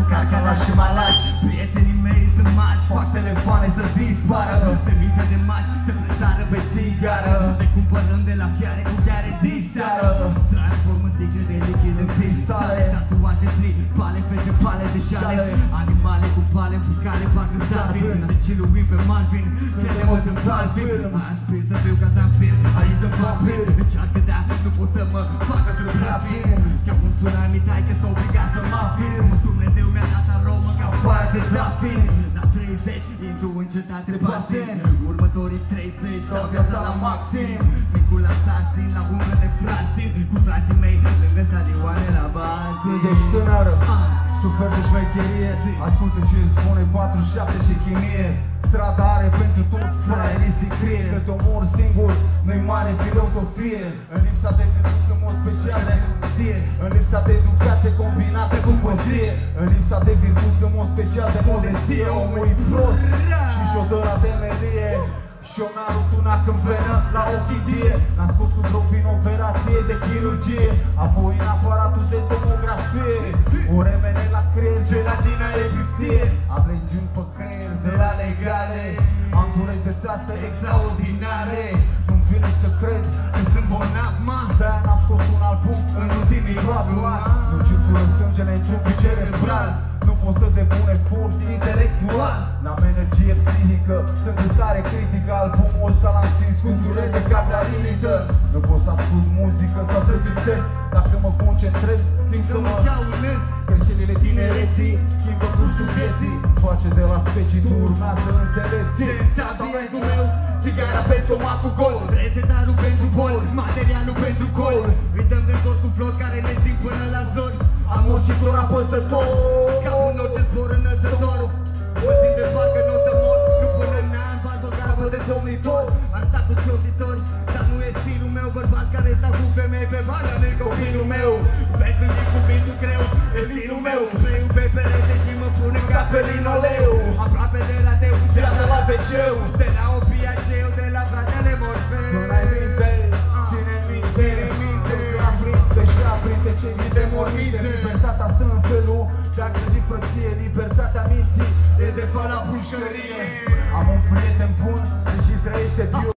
cu carcalași și malaci. Prietenii mei sunt magi, fac telefoane să dispară. Semințe de magi se presară pe țigară. Ne cumpărăm de la fiare cu chiare diseară. Transformă sticle de lichid în cristale. Tatuaje tripale, fețe pale de șale. Animale cu pale în bucale, parcă Darwin. Deci ilumin pe Marvin, crede-mă sunt Balvin. Aspir să fiu ca Zanfir, aici sunt vampir. Încearcă de nu pot să mă facă suprafin. Ca un tsunami taică s-a obligat să mă afirm. Dumnezeu mi-a dat aromă ca foaia de trafin. La 30 intru în cetate pasin. Următorii 30 dau viața la maxim. Micul asasin la umbră de frasin. Cu frații mei lângă stadioane la bazin. Ești tânără, suferi de șmecherie. Ascultă ce îți spune 47 și chimie. Strada are pentru toți fraierii sicrie. Că te omor singur, nu-i mare filozofie. În lipsa de virtuți în mod special de hârtie. În lipsa de educație combinată cu prostie. În lipsa de virtuți în mod special de modestie. Omul e prost și-și o dă la temelie. Șonarul tunac în venă la ochidie. L-am scos cu drog prin operație de chirurgie. Apoi în aparatul de tomografie. O remene la creier, gelatină e piftie. Am leziuni pe creier de la legale. Am dureri de țeastă extraordinare. Nu-mi vine să cred că sunt bolnav, ma. De-aia n-am scos un album în ultimii 4 ani. Nu circulă sângele în trupul cerebral. Nu pot să depun efort intelectual. N-am energie psihică, sunt în stare critică. Albumul ăsta l-am scris cu dureri de cap la limită. Nu pot să ascult muzică sau să citesc. Dacă mă concentrez, simt că mă iaunesc. Greșelile tinereții schimbă cursul vieții. Face de la specii, tu urmează înțelepți. Tratamentul meu, țigara pe stomacul gol. Rețetarul pentru boli, materialul pentru gol. Îi dăm de tot cu flori care le țin până la zori. Amor și flor apăsător, ca un orice zbor înălțător. Mă simt de parcă n-o să mor. Nu până n-am barbă garbă de domnitor. Am stat cu clositori, dar nu e stilul meu. Bărbați care stau cu femei pe banda de copilul meu. Vezi să zic cuvântul greu, e stilul meu. Spreiul pe perete și mă pun în cap pe linoleu. Aproape de la teu, viața la wc-ul. Se la opiaceu de la fratele Morfeu. Nu ai minte, ține minte. Deja printre cei de morminte. Libertatea stă în felul de a gândi frăție. Libertatea minții e de fapt la pușcărie. Am un prieten bun, deși trăiește bio.